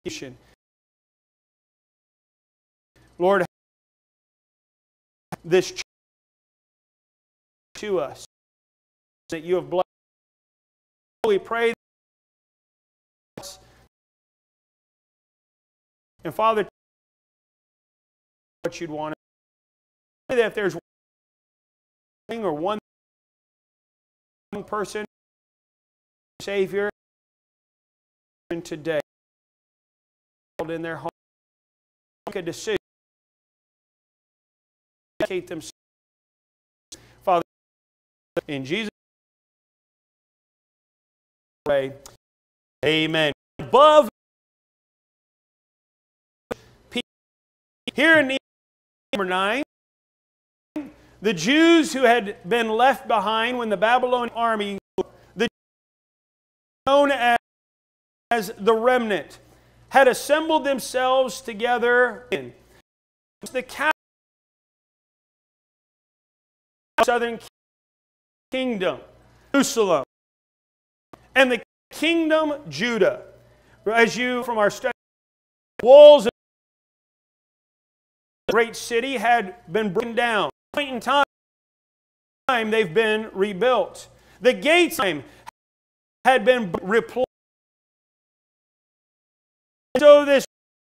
Lord, this church to us that you have blessed. We pray and Father, what you'd want. That if there's one thing or one person, Savior, today, in their home, make a decision, dedicate themselves, Father, in Jesus' name, amen. Above, here in number 9, the Jews who had been left behind when the Babylonian army, the known as the remnant, had assembled themselves together in the capital of the southern kingdom, Jerusalem, and the kingdom Judah. As you, from our study, walls of the great city had been broken down. At a point in time, they've been rebuilt. The gates had been replaced. So this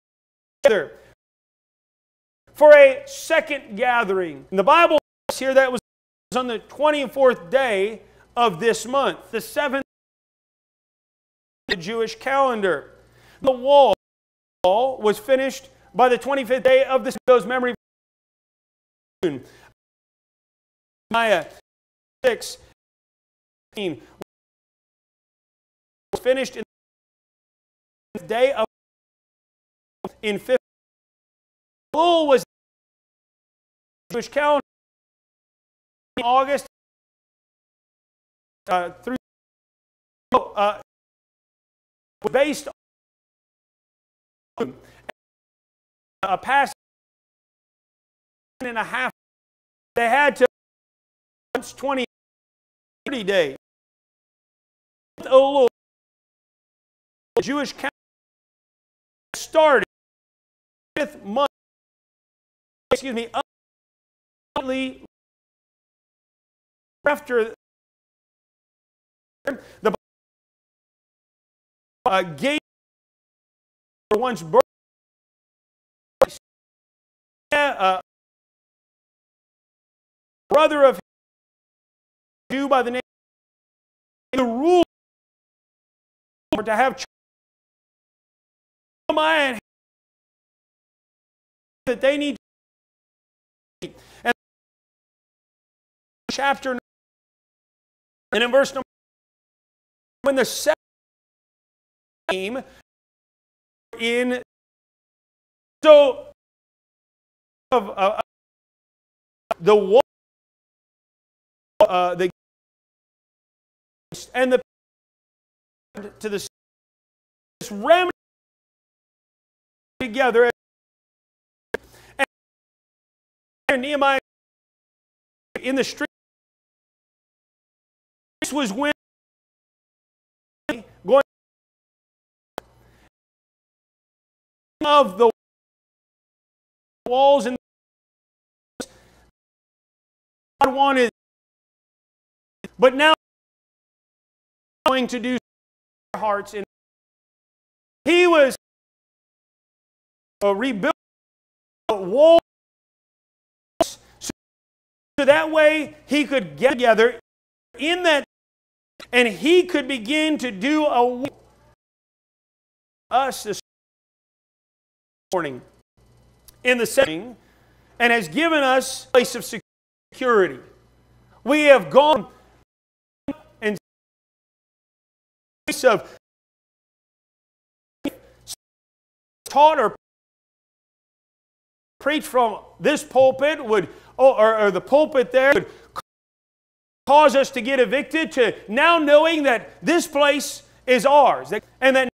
for a second gathering. And the Bible says here that was on the 24th day of this month, the 7th of the Jewish calendar. The wall was finished by the 25th day of those memory. Nehemiah 6 was finished in the day of in 50. Full was the Jewish calendar in August through based on a past and a half. They had to 20, 30 days. Oh Lord, the Jewish calendar started 5th month. After the gate once birth, brother of Jew by the name the rule to have Jeremiah that they need to, and chapter 9, and in verse number, when the second came in, so of the wall, the and the to the this remnant together, and Nehemiah in the street. This was when going of the walls and God wanted, but now going to do their hearts, and he was rebuilt walls so that way he could get together in that, and he could begin to do us this morning in the setting, and has given us a place of security. We have gone and place of taught or preached from this pulpit would, or the pulpit there would cause us to get evicted, to now knowing that this place is ours, and that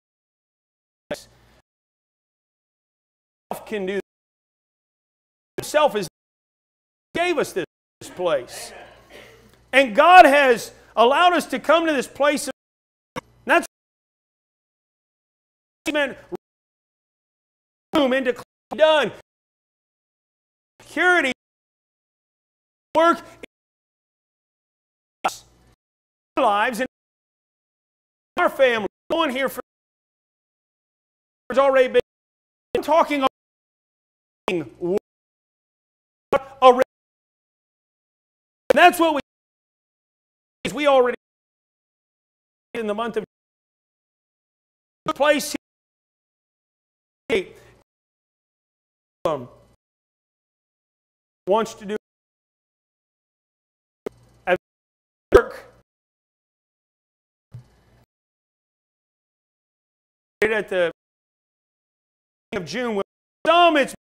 can do himself is gave us this place, and God has allowed us to come to this place. That's meant room into done. Security work in our lives and our family. Going here for already been talking about and that's what we already in the month of place here wants to do as work at the beginning of June with some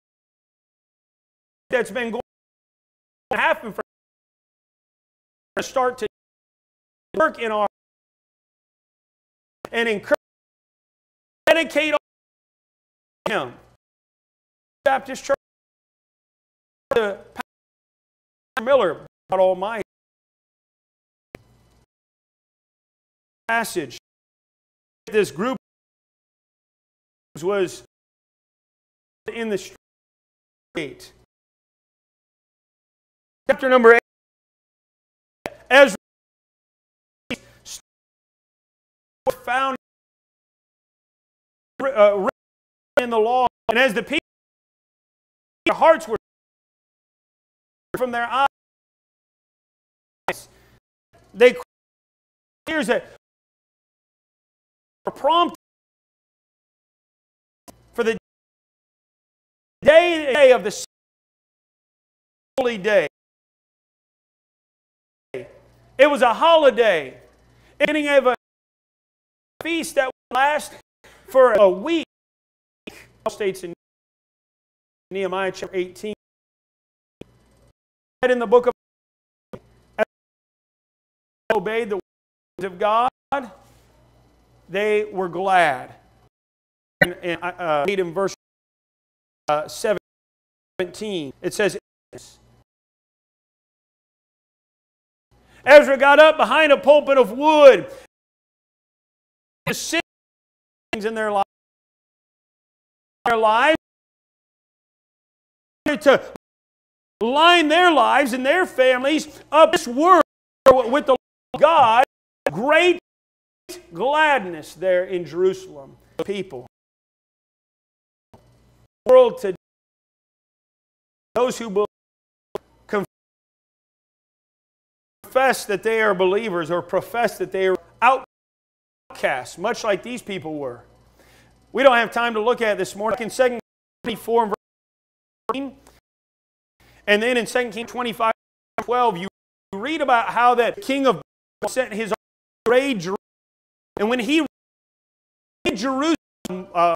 that's been going to happen for to start to work in our and encourage dedicate him. Baptist Church, the Pastor Miller, God Almighty passage. This group was in the street. Chapter number 8. Ezra found written in the law, and as the people, their hearts were from their eyes. They hears that were prompted for the day of the holy day. It was a holiday, beginning of a feast that would last for a week. It states in Nehemiah chapter 18. In the book of obeyed the words of God, they were glad. And read in verse 17, it says, Ezra got up behind a pulpit of wood to sing things in their lives. To line their lives and their families up this word with the God. Great gladness there in Jerusalem. People. The world today, those who believe, confess that they are believers or profess that they are outcasts, much like these people were. We don't have time to look at it this morning. In 2 Kings 4 and verse 13, and then in 2 Kings 25 and 12, you read about how that king of Babylon sent his raid Jerusalem. And when he raided Jerusalem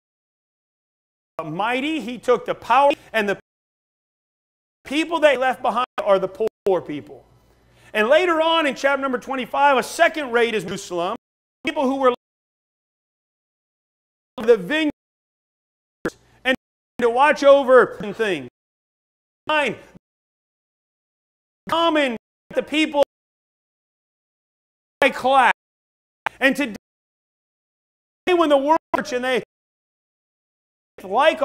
mighty, he took the power, and the people they left behind are the poor people. And later on in chapter number 25, a second raid is Jerusalem. People who were the vineyards and to watch over things. Common the people class. And today when the world and they like, oh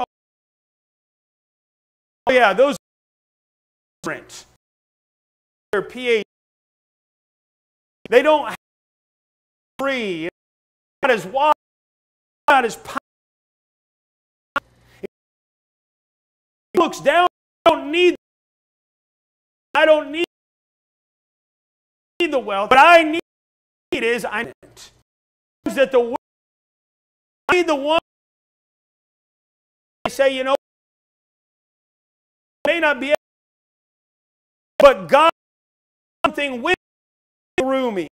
yeah, those different. Their PhD. They don't have free. Not as wide, not as powerful. He looks down. I don't need the wealth, but I need that the world. I need the one. They say, you know, may not be able, but God something with through me.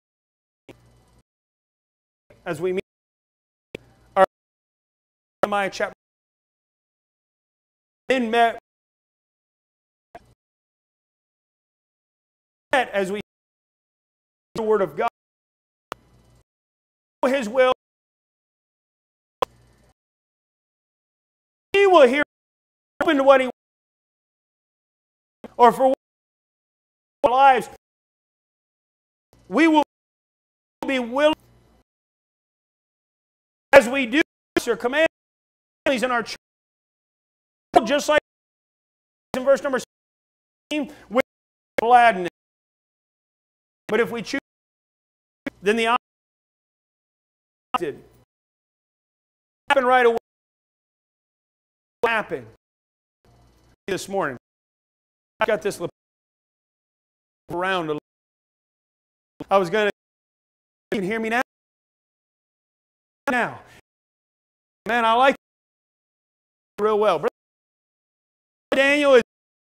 As we meet our Nehemiah chapter, then met as we the Word of God, His will. He will hear open to what He or for our lives. We will be willing as we do our commands in our church just like in verse number 16, with gladness. But if we choose, then the opposite happen right away. What happened this morning? I got this around a little. I was going to. You can hear me now? Now. Man, I like it real well. Brother Daniel is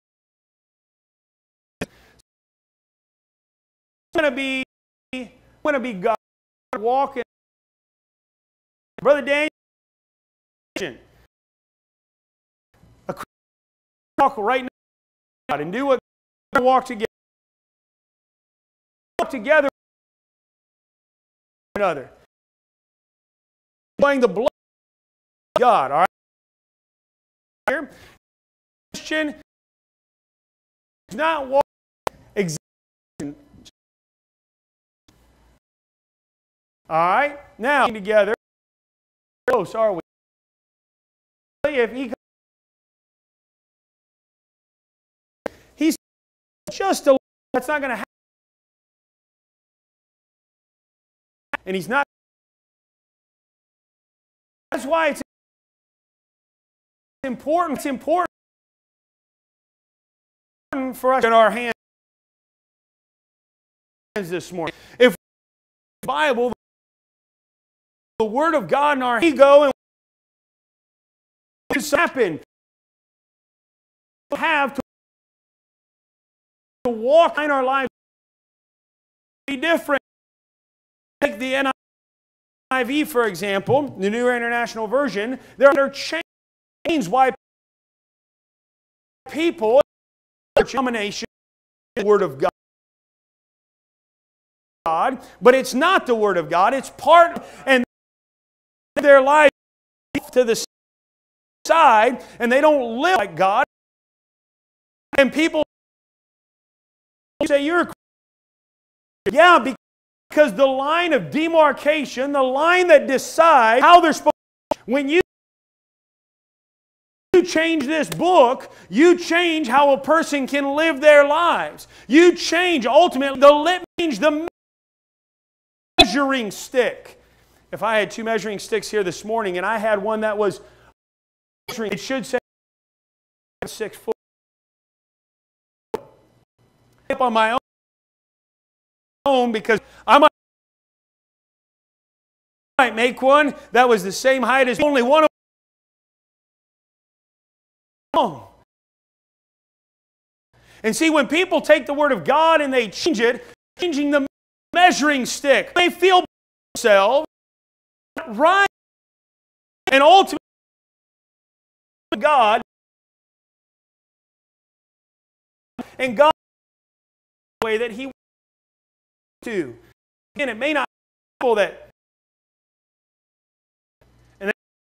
going to be God walking. Brother Daniel, a Christian walk right now and do what God walk together. Walk together with one another. Enjoying the blood of God, all right? Here, Christian is not walking exactly. All right, now together. Close, are we? If he's just a, that's not going to happen, and he's not. That's why it's important. It's important for us in our hands this morning. If the Bible, the Word of God in our ego, and this happen, we have to walk in our lives be different. Take the NIV, for example, the New International Version. There are chains why people domination the Word of God, but it's not the Word of God. It's part and their life to the side, and they don't live like God. And people say you're a Christian. Yeah, because the line of demarcation, the line that decides how they're supposed to, when you change this book, you change how a person can live their lives. You change ultimately the measuring stick. If I had two measuring sticks here this morning and I had one that was measuring, it should say 6 foot. Up on my own because I might make one that was the same height as only one of them. And see, when people take the Word of God and they change it, changing the measuring stick, they feel themselves right. And ultimately, God and God the way that He wants to. And it may not be people that and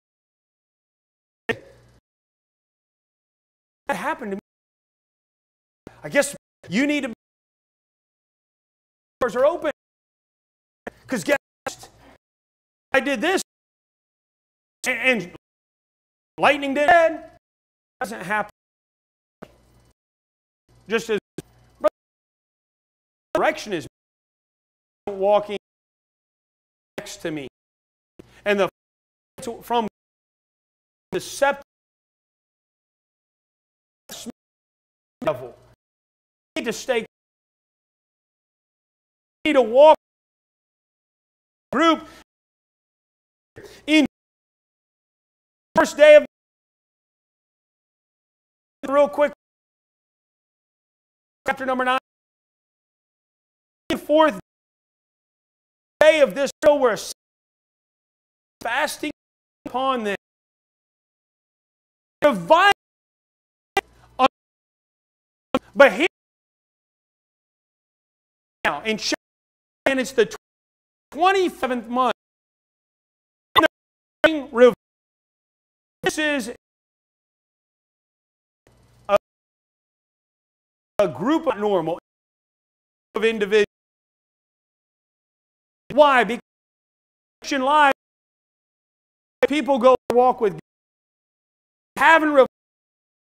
that happened to me. I guess you need to doors are open. Because guess I did this and lightning did it. Doesn't happen. Just as direction is walking next to me. And the from the scepter level. You need to stay. You need to walk group in first day of real quick. Chapter number 9. The fourth day of this show, we're fasting upon them. But here now, and it's the 27th month. This is a group of normal of individuals. Why? Because in life, people go walk with God, having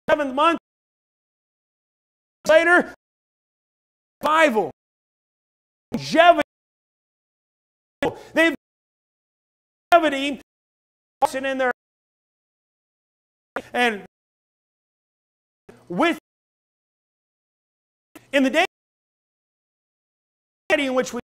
7th month later, revival, longevity. They've longevity in their and with in the day in which we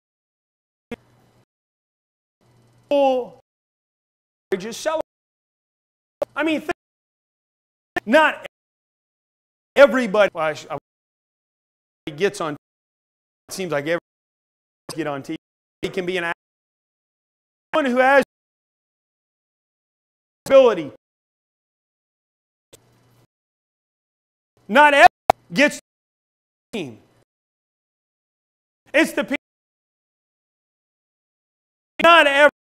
just celebrate. I mean, not everybody gets on. It seems like everybody gets on TV. It can be an one who has ability. Not everybody gets the team. It's the people. Not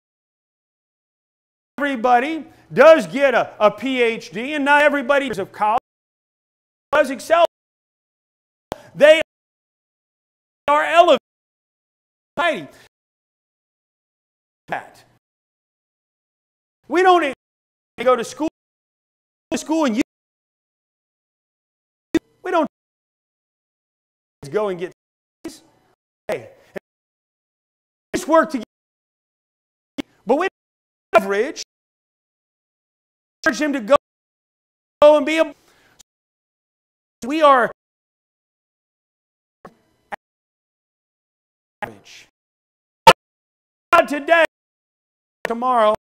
everybody does get a PhD, and not everybody of college does excel. They are elevated. We don't need to go to school and we don't go and get hey, just work together. But we average encourage him to go and be a. We are average. Not today, tomorrow.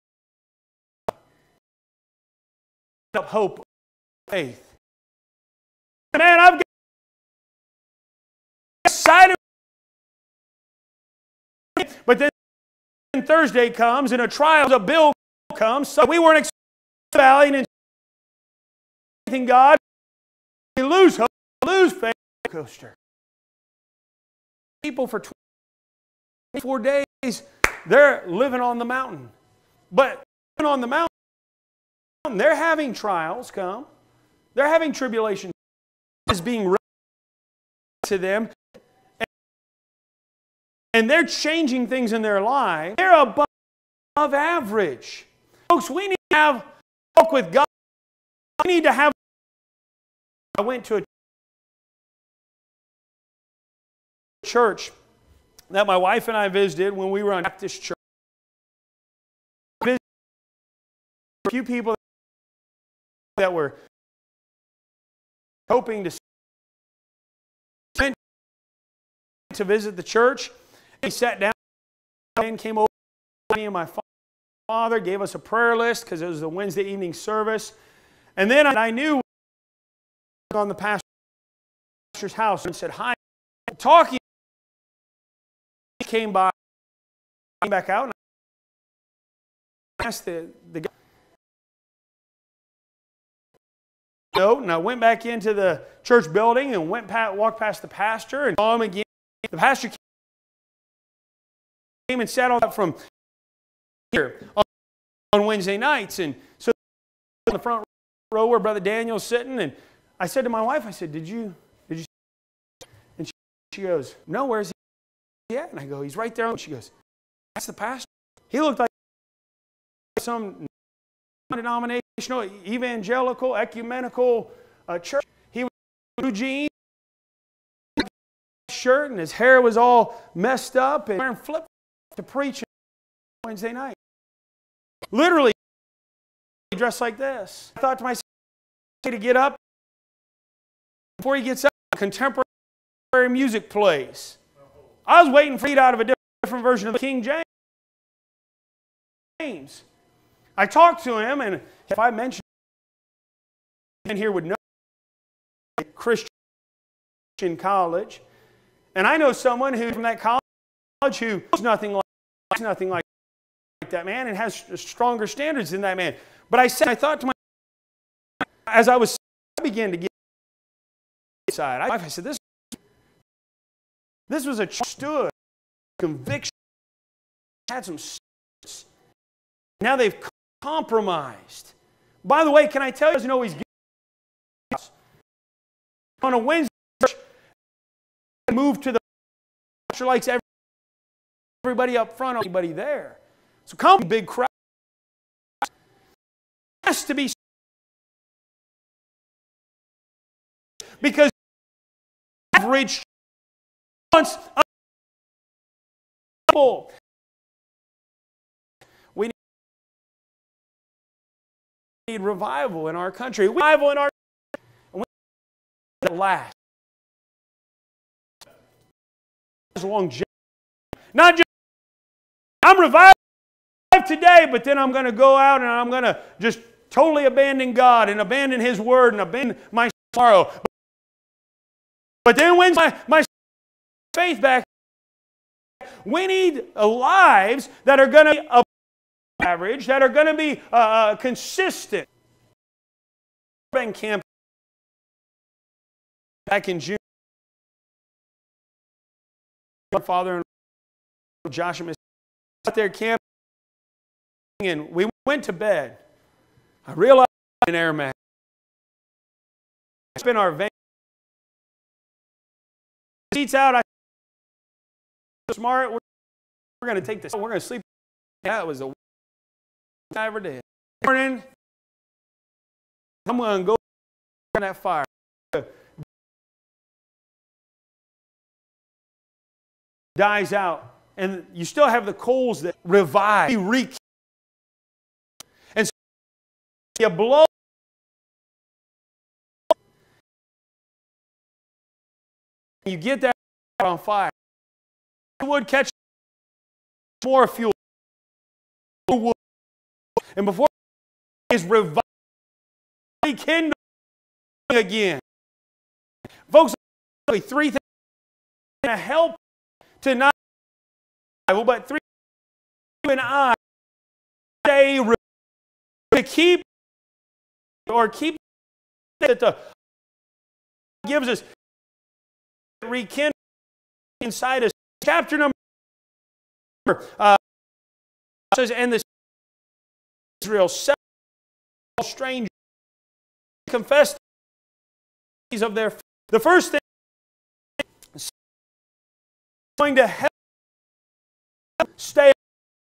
Up hope, faith. Man, I've got excited, but then Thursday comes and a trial, a bill comes. So we weren't expecting and anything. God, we lose hope, lose faith. Coaster. People for 24 days, they're living on the mountain, but living on the mountain. They're having trials come. They're having tribulation is being read to them. And they're changing things in their life. They're above average. Folks, we need to have walk with God. We need to have. I went to a church that my wife and I visited when we were on Baptist church. A few people that were hoping to visit the church. He sat down and came over to me and my father, gave us a prayer list because it was the Wednesday evening service. And then I knew on the pastor's house and said, hi. Talking, he came by, came back out, and I asked the guy. And I went back into the church building and walked past the pastor and saw him again. The pastor came and sat on that from here on Wednesday nights. And so in the front row where Brother Daniel's sitting, and I said to my wife, I said, did you? And she goes, no, where's he at? And I go, he's right there. And she goes, that's the pastor. He looked like some denominational, evangelical, ecumenical church. He was blue jeans, shirt, and his hair was all messed up, and wearing flip to preach Wednesday night. Literally dressed like this. I thought to myself, to get up before he gets up, contemporary music plays. I was waiting for it out of a different version of the King James. I talked to him, and if I mentioned in here would know Christian college, and I know someone who from that college who knows nothing like that man and has stronger standards than that man. But I thought to myself, as I began to get inside, I said, this was a stood conviction, had some steps. Now they've compromised. By the way, can I tell you, it doesn't always get on a Wednesday, move to the pastor likes everybody up front, everybody there. So come big crowd. It has to be Because average once a people. We need revival in our country. Revival in our country. And we need to last. Longevity. Not just, I'm revived today, but then I'm going to go out and I'm going to just totally abandon God and abandon His Word and abandon my tomorrow. But then when's my faith back? We need lives that are going to be above average, that are going to be consistent. Been camp back in June. My father and Josh and Miss out there camping, and we went to bed. I realized an air mask. It's been our van. Seats out. I smart. We're going to take this. We're going to sleep. That was the worst I ever did. Morning. I'm going to go on that fire. Dies out, and you still have the coals that revive, and so you blow. You get that on fire. It would catch more fuel, and before it is revived, rekindled again. Folks, three things to help to not, but three, you and I stay to keep that the gives us rekindle inside us. Chapter number says, and the Israel strangers confessed of their. The first thing is going to help stay.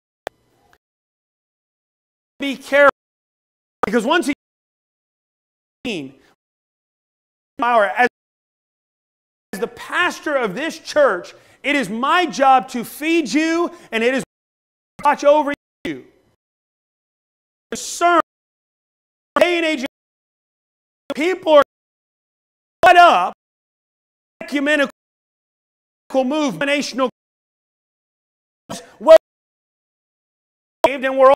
Be careful, because once he as the pastor of this church, it is my job to feed you, and it is watch over you. Concern, day and age, people are caught up, ecumenical movement, national, well, and we're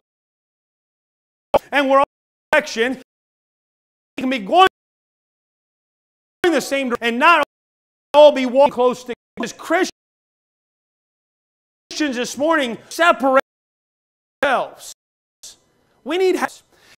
all direction. We can be going the same direction and not all be walking close together. As Christians this morning separate ourselves. We need help.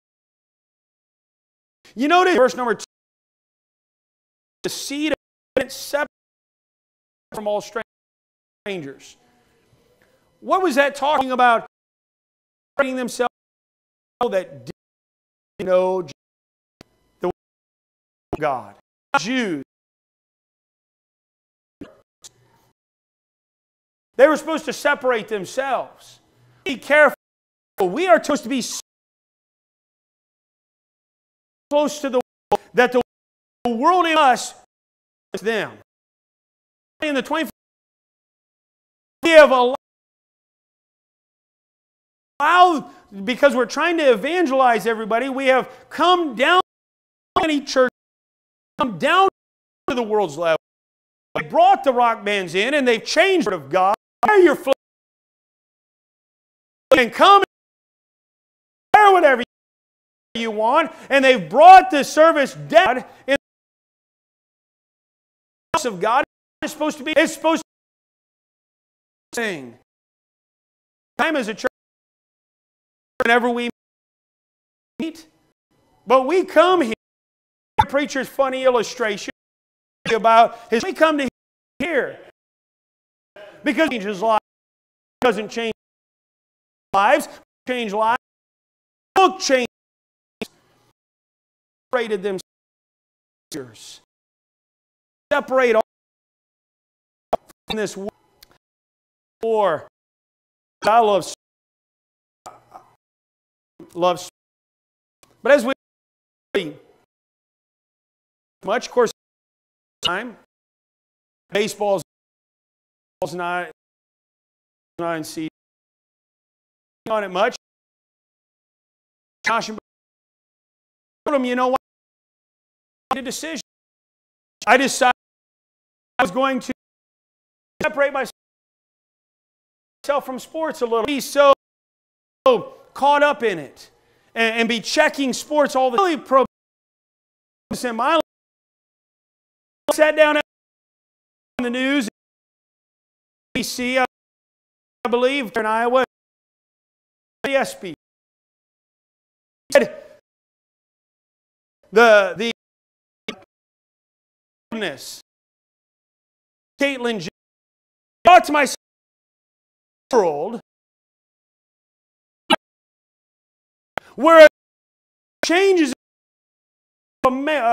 You notice verse number 2, the seed of it separate from all strangers. What was that talking about? Separating themselves that didn't know the God. Jews. They were supposed to separate themselves. Be careful. We are supposed to be close to the world, that the world in us is them. In the 21st, we have allowed, because we're trying to evangelize everybody, we have come down to many churches, come down to the world's level. They brought the rock bands in and they've changed the word of God. Wear your flag and come and wear whatever you want, and they've brought the service down in the house of God. It's supposed to sing. Time as a church, whenever we meet, but we come here. The preacher's funny illustration about his. We come to here because he changes lives. Doesn't change lives. Change lives. Book change. Separated them. Separate all from this war. I love, but as we much, of course, time. Baseball's not in season on it much. Josh and told him, you know what? I made a decision. I decided I was going to separate myself from sports a little. Be so caught up in it and be checking sports all the time. Really in my life. Sat down on the news. ABC, I believe, in Iowa. ESP. The Caitlyn Jenner thought to myself, world where changes a man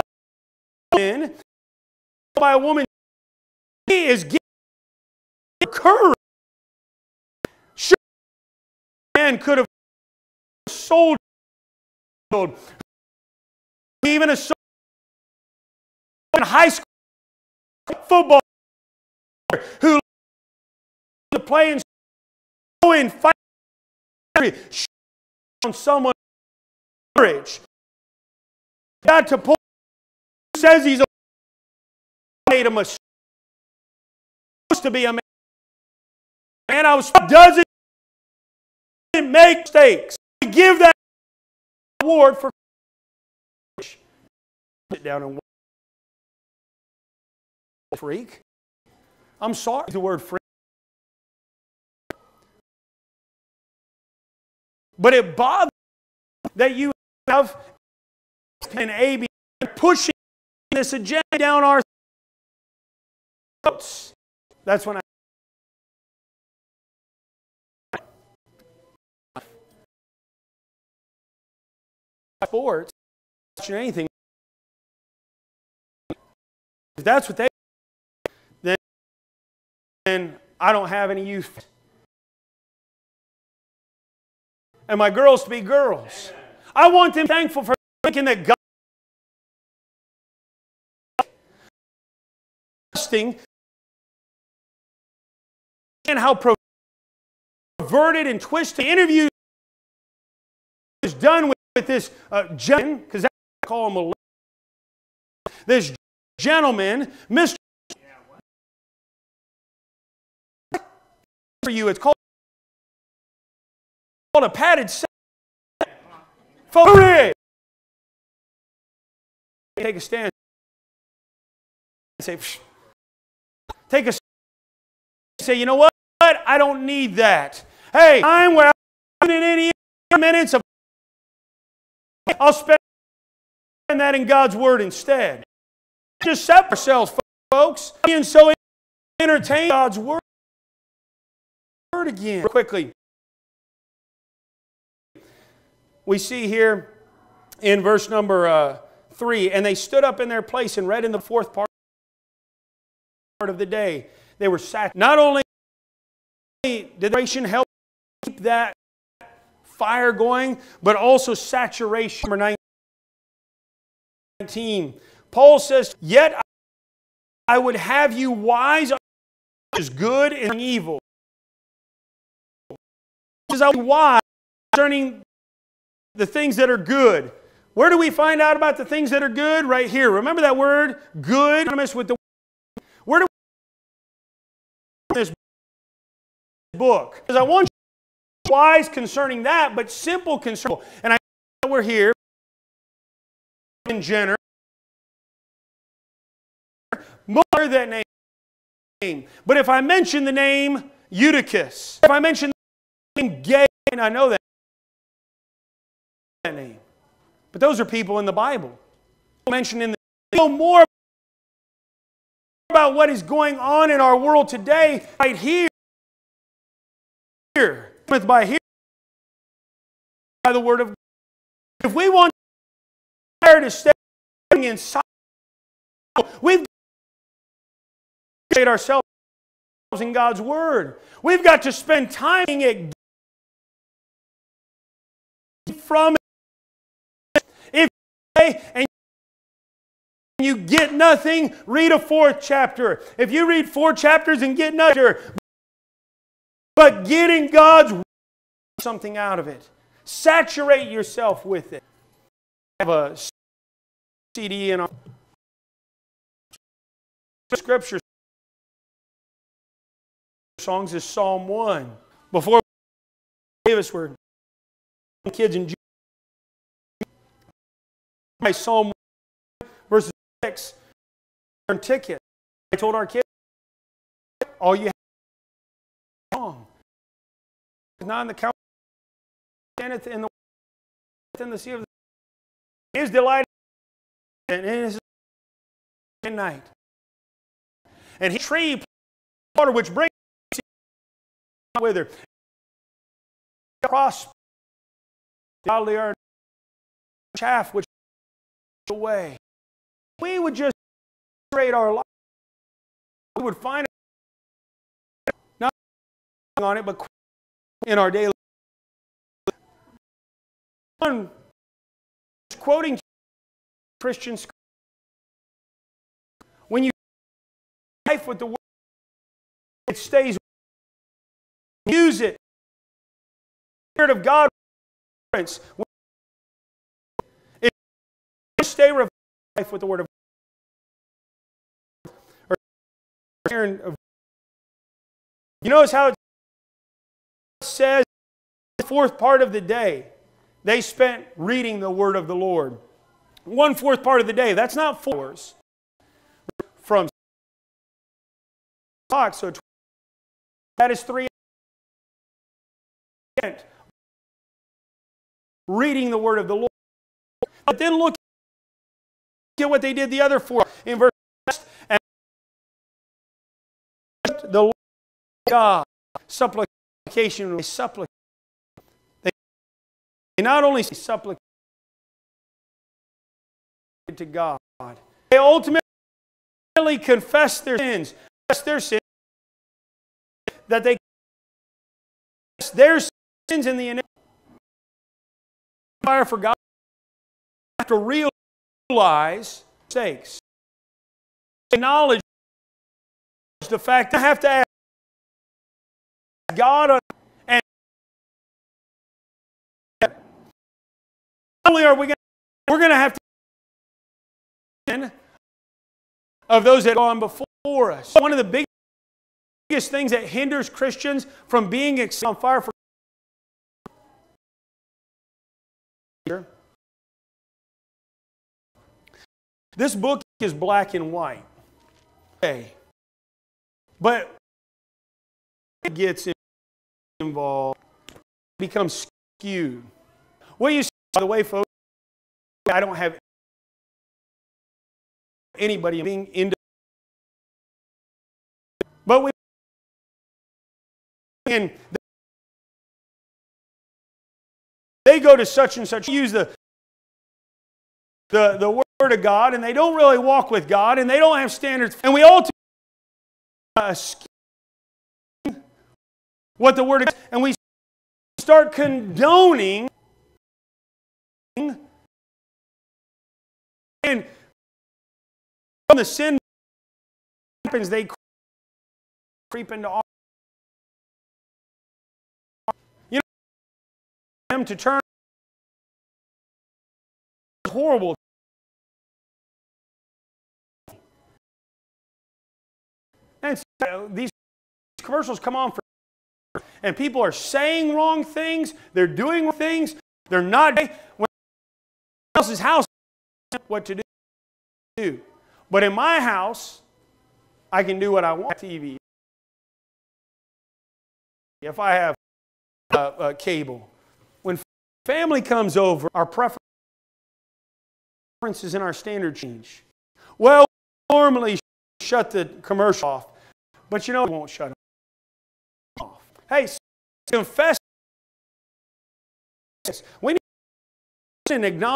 by a woman, he is giving courage. Sure, a man could have sold, even a soldier in high school football who to play and go in fight on someone's courage. Got to pull. Says he's made a mistake. Supposed to be a man. And I was doesn't make mistakes. Give that award for courage. Sit down and freak. I'm sorry the word freak. But it bothers me that you have an AB pushing this agenda down our throats. That's when sports, watching anything. If that's what they then I don't have any use. And my girls to be girls. I want them thankful for thinking that God and how perverted and twisted the interview is done with this gentleman, because that's what I call him this gentleman, Mr. For you, it's called a padded set. Take a stand. Say, take a stand. Say, you know what? I don't need that. Hey, I'm where I'm in any minutes of. I'll spend that in God's Word instead. Just separate ourselves, folks. Being so entertained God's Word again. Quickly. We see here in verse number 3, and they stood up in their place and read in the fourth part of the day. They were sat. Not only did the nation help keep that fire going, but also saturation. Number 19. Paul says, yet I would have you wise as good and evil. Because I was wise concerning the things that are good. Where do we find out about the things that are good? Right here. Remember that word, good? With the where do we this book? Because I want you wise concerning that, but simple concerning. And I know we're here in Jenner. More that name. But if I mention the name Eutychus, if I mention the name Gay, and I know that name. But those are people in the Bible. Mentioned in the know more about what is going on in our world today, right here. By the Word of God. If we want to stay inside, we've got to create ourselves in God's Word. We've got to spend time in it from it. If and you get nothing, read a 4th chapter. If you read 4 chapters and get nothing, but getting God's word, something out of it. Saturate yourself with it. I have a CD in our scripture songs is Psalm 1. Before Davis were kids in Psalm 1 verses 6 ticket. I told our kids, all you have is song. Not in the count, standeth in the sea of the his delight and in his night. And he tree water which brings wither. Prosper godly earth chaff which away. We would just trade our life. We would find it not on it, but in our daily life. One quoting Christian scripture. When you life with the word, it stays. Use it. The Spirit of God. It stay life with the word of God. You notice how it says the 4th part of the day they spent reading the word of the Lord. 1/4 part of the day. That's not 4 hours. From o'clock, so that is 3 hours. Reading the word of the Lord. But then look at what they did the other 4 in verse 6. And the Lord God, supplication, supplication. They not only supplicate to God, they ultimately confess their sins. That they confess their sins in the iniquity. Fire for God. Have to realize sakes. Acknowledge the fact that I have to ask God, and not only are we're going to have to of those that have gone before us. One of the biggest things that hinders Christians from being on fire for this book is black and white. Okay. But it gets involved, becomes skewed. What you see, by the way, folks, I don't have anybody being into, but we and they go to such and such, use the word of God, and they don't really walk with God, and they don't have standards, and we all what the word is, and we start condoning and from the sin happens, they creep into our, you know, them to turn horrible. And these commercials come on for, and people are saying wrong things, they're doing wrong things, they're not when else's house what to do. But in my house, I can do what I want. TV. If I have cable, when family comes over, our preferences and our standard change. Well, normally shut the commercial off, but you know it won't shut them off. Hey, confess this. We need to acknowledge.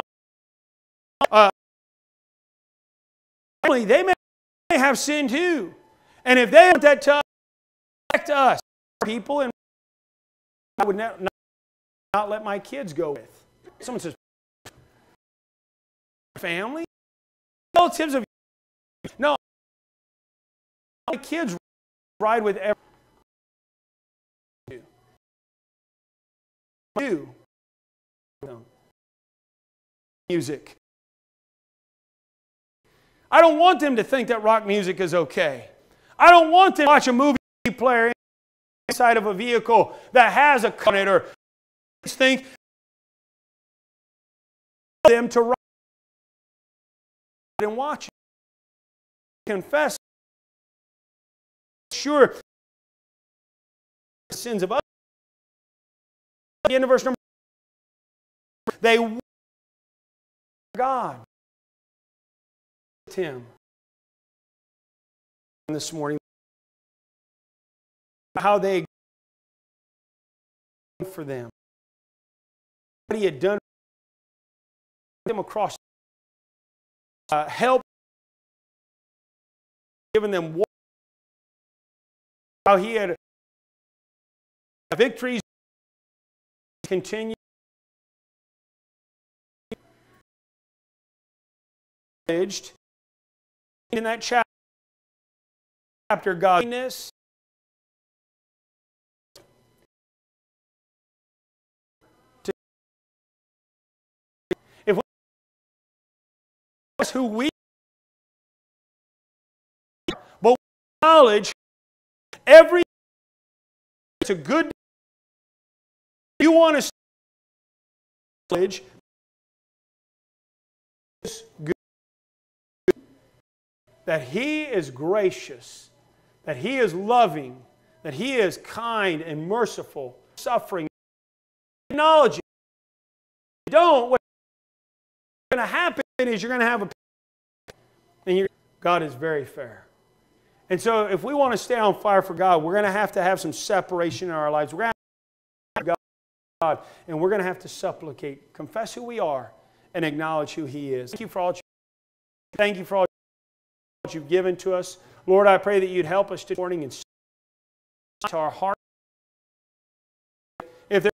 They may have sin too, and if they want that to affect us, people, and I would not let my kids go with. Someone says, family, relatives of No, my kids ride with every do music. I don't want them to think that rock music is okay. I don't want them to watch a movie player inside of a vehicle that has a car on it, or think them to ride and watch it. Confess, sure, the sins of others. At the end of verse number, they God him this morning, how they for them, what he had done them across, help, given them how he had victories continue. In that chapter, godliness, if we who we, but knowledge, every it's a good. You want to knowledge is good. That He is gracious, that He is loving, that He is kind and merciful, suffering. Acknowledge it. If you don't, what's going to happen is you're going to have a... And God is very fair. And so if we want to stay on fire for God, we're going to have some separation in our lives. We're going to have God, and we're going to have to supplicate, confess who we are, and acknowledge who He is. Thank you for all you've given to us. Lord, I pray that you'd help us this morning and to our heart. If there's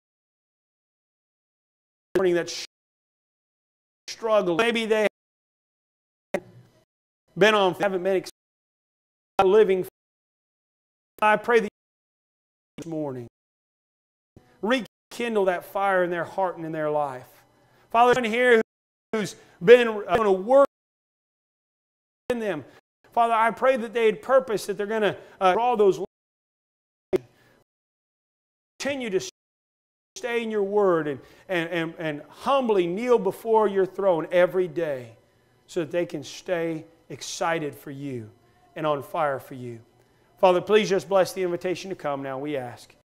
morning that struggle, maybe they haven't been living. I pray that this morning rekindle that fire in their heart and in their life. Father, in here who's been going to work in them. Father, I pray that they had purpose, that they're going to draw those lines. Continue to stay in your word and humbly kneel before your throne every day so that they can stay excited for you and on fire for you. Father, please just bless the invitation to come now, we ask.